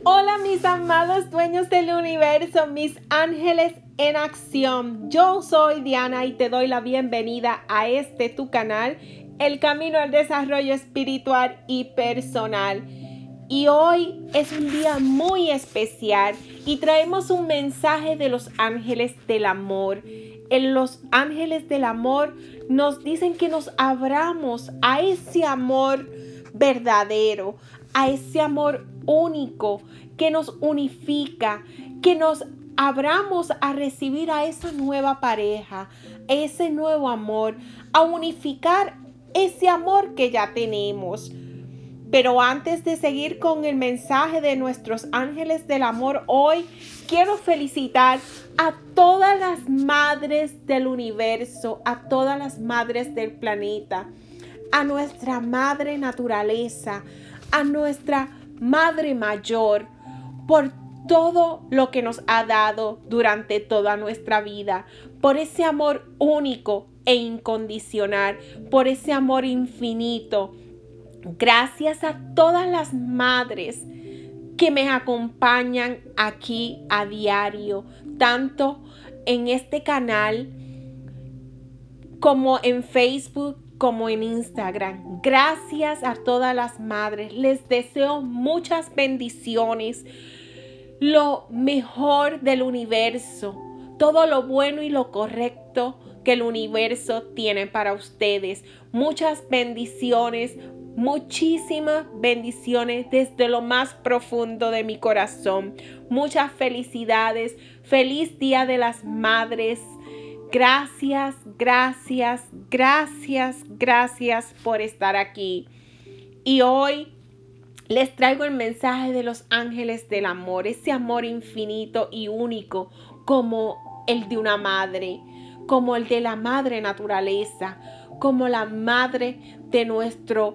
Hola mis amados dueños del universo, mis ángeles en acción. Yo soy Diana y te doy la bienvenida a tu canal, El Camino al Desarrollo Espiritual y Personal. Y hoy es un día muy especial y traemos un mensaje de los ángeles del amor. En los ángeles del amor nos dicen que nos abramos a ese amor verdadero, a ese amor único que nos unifica, que nos abramos a recibir a esa nueva pareja, a ese nuevo amor, a unificar ese amor que ya tenemos. Pero antes de seguir con el mensaje de nuestros ángeles del amor, hoy quiero felicitar a todas las madres del universo, a todas las madres del planeta, a nuestra madre naturaleza, a nuestra madre mayor, por todo lo que nos ha dado durante toda nuestra vida, por ese amor único e incondicional, por ese amor infinito. Gracias a todas las madres que me acompañan aquí a diario, tanto en este canal como en Facebook, como en Instagram. Gracias a todas las madres. Les deseo muchas bendiciones, lo mejor del universo, todo lo bueno y lo correcto que el universo tiene para ustedes. Muchas bendiciones, muchísimas bendiciones desde lo más profundo de mi corazón. Muchas felicidades. Feliz Día de las Madres. Gracias, gracias, gracias, gracias por estar aquí. Y hoy les traigo el mensaje de los ángeles del amor, ese amor infinito y único como el de una madre, como el de la madre naturaleza, como la madre de nuestro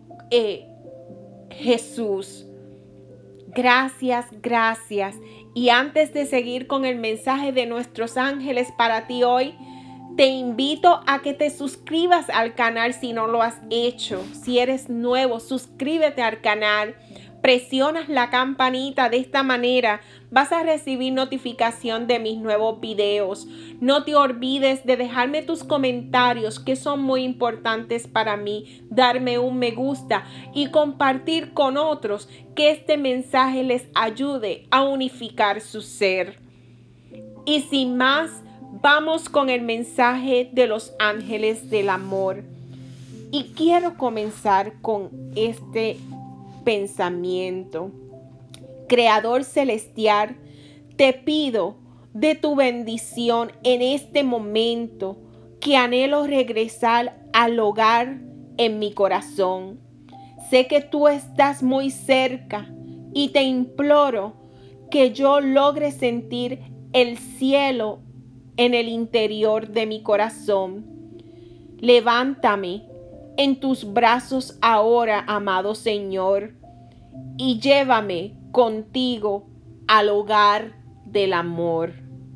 Jesús. Gracias, gracias. Y antes de seguir con el mensaje de nuestros ángeles para ti hoy, te invito a que te suscribas al canal si no lo has hecho. Si eres nuevo, suscríbete al canal. Presionas la campanita, de esta manera vas a recibir notificación de mis nuevos videos. No te olvides de dejarme tus comentarios, que son muy importantes para mí, darme un me gusta y compartir con otros, que este mensaje les ayude a unificar su ser. Y sin más, vamos con el mensaje de los ángeles del amor. Y quiero comenzar con este pensamiento. Creador celestial, te pido de tu bendición en este momento, que anhelo regresar al hogar en mi corazón. Sé que tú estás muy cerca y te imploro que yo logre sentir el cielo en el interior de mi corazón. Levántame en tus brazos ahora, amado Señor, y llévame contigo al hogar del amor.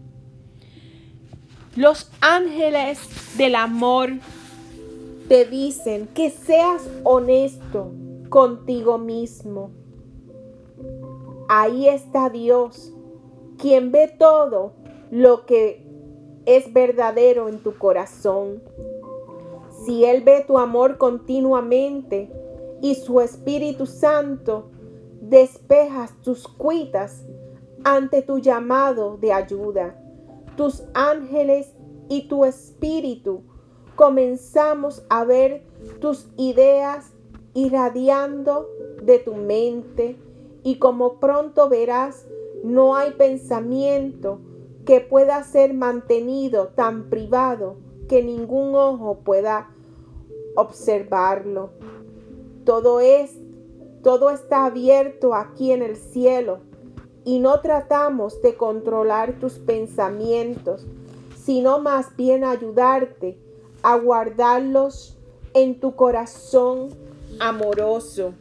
Los ángeles del amor te dicen que seas honesto contigo mismo. Ahí está Dios, quien ve todo lo que es verdadero en tu corazón. Si Él ve tu amor continuamente y su Espíritu Santo despejas tus cuitas ante tu llamado de ayuda, tus ángeles y tu espíritu comenzamos a ver tus ideas irradiando de tu mente, y como pronto verás, no hay pensamiento que pueda ser mantenido tan privado que ningún ojo pueda observarlo. Todo está abierto aquí en el cielo, y no tratamos de controlar tus pensamientos, sino más bien ayudarte a guardarlos en tu corazón amoroso.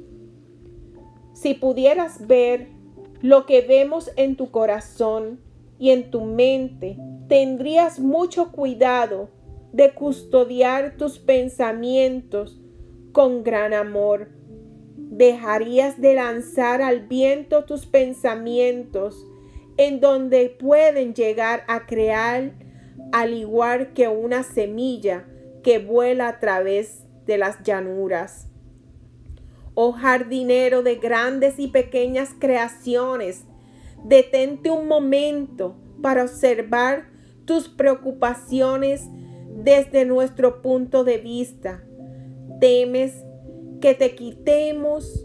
Si pudieras ver lo que vemos en tu corazón y en tu mente, tendrías mucho cuidado de custodiar tus pensamientos con gran amor. Dejarías de lanzar al viento tus pensamientos, en donde pueden llegar a crear al igual que una semilla que vuela a través de las llanuras. Oh jardinero de grandes y pequeñas creaciones, detente un momento para observar tus preocupaciones desde nuestro punto de vista. ¿Temes que te quitemos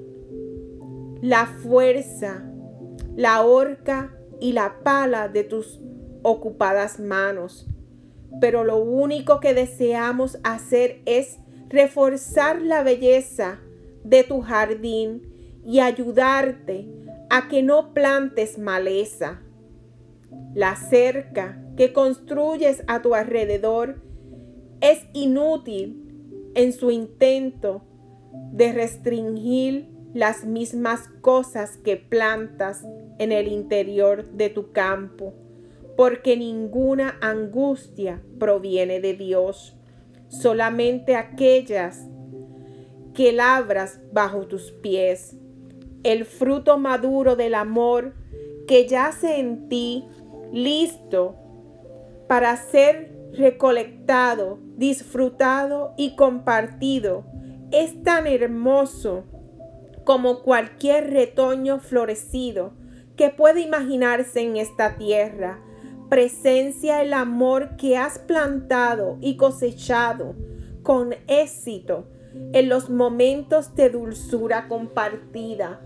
la fuerza, la horca y la pala de tus ocupadas manos? Pero lo único que deseamos hacer es reforzar la belleza de tu jardín y ayudarte a que no plantes maleza. La cerca que construyes a tu alrededor es inútil en su intento de restringir las mismas cosas que plantas en el interior de tu campo, porque ninguna angustia proviene de Dios, solamente aquellas que labras bajo tus pies. El fruto maduro del amor que yace en ti, listo para ser recolectado, disfrutado y compartido, es tan hermoso como cualquier retoño florecido que puede imaginarse en esta tierra. Presencia el amor que has plantado y cosechado con éxito en los momentos de dulzura compartida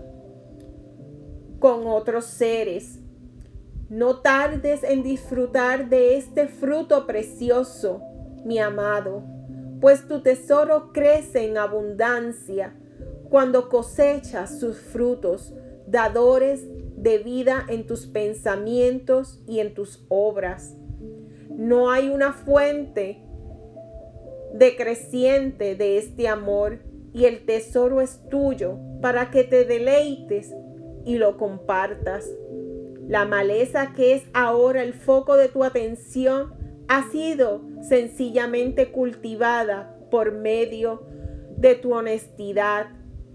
con otros seres. No tardes en disfrutar de este fruto precioso, mi amado, pues tu tesoro crece en abundancia cuando cosechas sus frutos, dadores de vida en tus pensamientos y en tus obras. No hay una fuente decreciente de este amor, y el tesoro es tuyo para que te deleites y lo compartas. La maleza que es ahora el foco de tu atención ha sido sencillamente cultivada por medio de tu honestidad.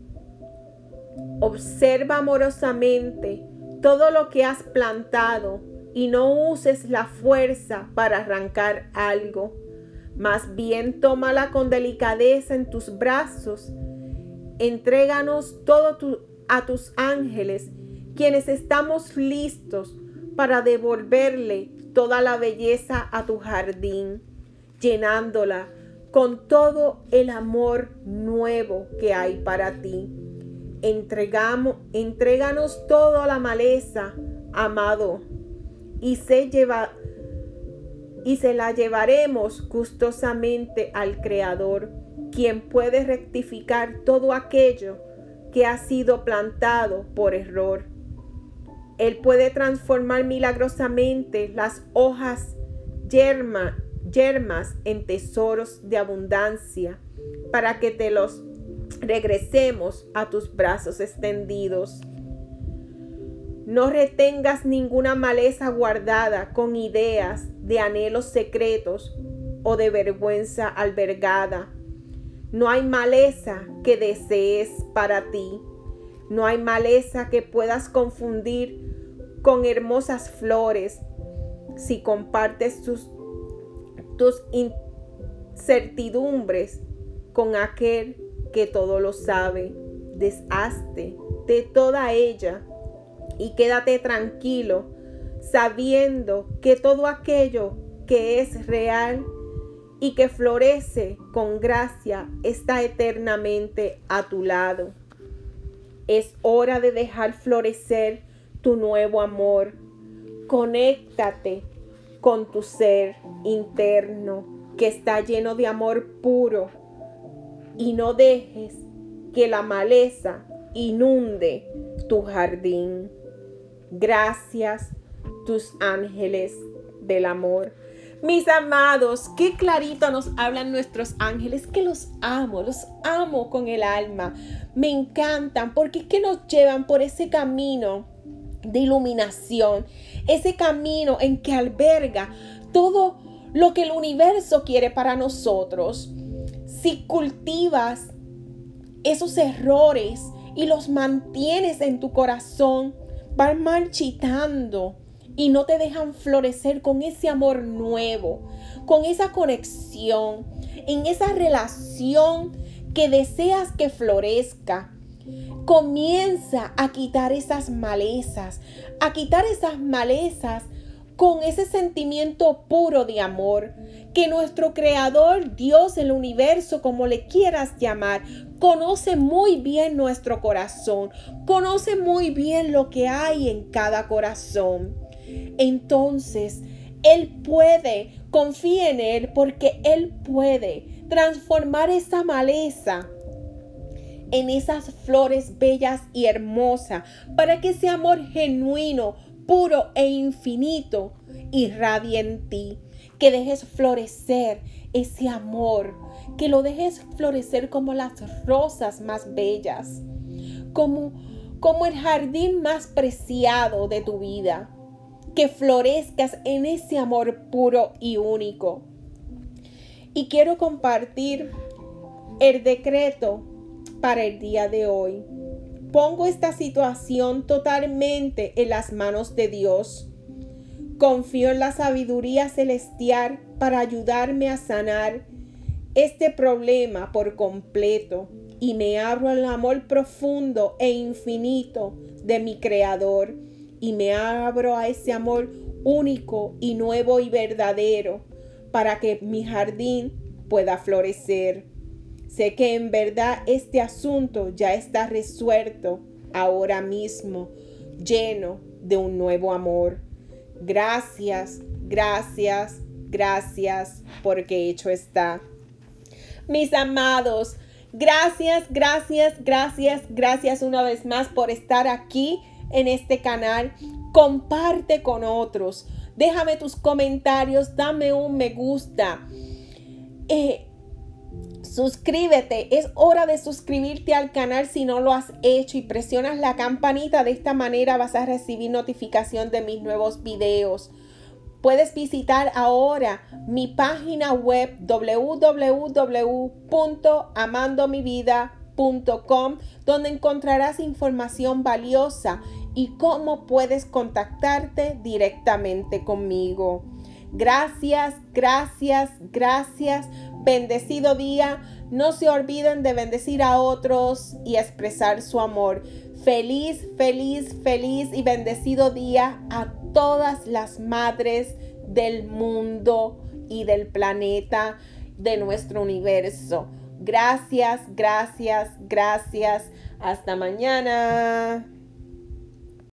Observa amorosamente todo lo que has plantado y no uses la fuerza para arrancar algo. Más bien tómala con delicadeza en tus brazos. Entréganos todo a tus ángeles, quienes estamos listos para devolverle toda la belleza a tu jardín, llenándola con todo el amor nuevo que hay para ti. Entréganos toda la maleza, amado, y se la llevaremos gustosamente al Creador, quien puede rectificar todo aquello que ha sido plantado por error. Él puede transformar milagrosamente las hojas yermas en tesoros de abundancia, para que te los regresemos a tus brazos extendidos. No retengas ninguna maleza guardada con ideas de anhelos secretos o de vergüenza albergada. No hay maleza que desees para ti. No hay maleza que puedas confundir con hermosas flores. Si compartes tus incertidumbres con aquel que todo lo sabe, deshazte de toda ella y quédate tranquilo, sabiendo que todo aquello que es real y que florece con gracia está eternamente a tu lado. Es hora de dejar florecer tu nuevo amor. Conéctate con tu ser interno que está lleno de amor puro y no dejes que la maleza inunde tu jardín. Gracias, tus ángeles del amor. Mis amados, qué clarito nos hablan nuestros ángeles, que los amo con el alma. Me encantan porque es que nos llevan por ese camino de iluminación, ese camino en que alberga todo lo que el universo quiere para nosotros. Si cultivas esos errores y los mantienes en tu corazón, van marchitando y no te dejan florecer con ese amor nuevo, con esa conexión, en esa relación que deseas que florezca. Comienza a quitar esas malezas, con ese sentimiento puro de amor que nuestro Creador, Dios, el universo, como le quieras llamar, conoce muy bien nuestro corazón, conoce muy bien lo que hay en cada corazón. Entonces, Él puede, confía en Él, porque Él puede transformar esa maleza en esas flores bellas y hermosas, para que ese amor genuino, puro e infinito irradie en ti. Que dejes florecer ese amor, que lo dejes florecer como las rosas más bellas, como el jardín más preciado de tu vida. Que florezcas en ese amor puro y único. Y quiero compartir el decreto para el día de hoy. Pongo esta situación totalmente en las manos de Dios. Confío en la sabiduría celestial para ayudarme a sanar este problema por completo y me abro al amor profundo e infinito de mi Creador y me abro a ese amor único y nuevo y verdadero para que mi jardín pueda florecer. Sé que en verdad este asunto ya está resuelto ahora mismo, lleno de un nuevo amor. Gracias, gracias, gracias, porque hecho está. Mis amados, gracias una vez más por estar aquí en este canal. Comparte con otros. Déjame tus comentarios, dame un me gusta. Suscríbete, es hora de suscribirte al canal si no lo has hecho y presionas la campanita. De esta manera vas a recibir notificación de mis nuevos videos. Puedes visitar ahora mi página web www.amandomivida.com, donde encontrarás información valiosa y cómo puedes contactarte directamente conmigo. Gracias. Bendecido día. No se olviden de bendecir a otros y expresar su amor. Feliz y bendecido día a todas las madres del mundo y del planeta, de nuestro universo. Gracias. Hasta mañana.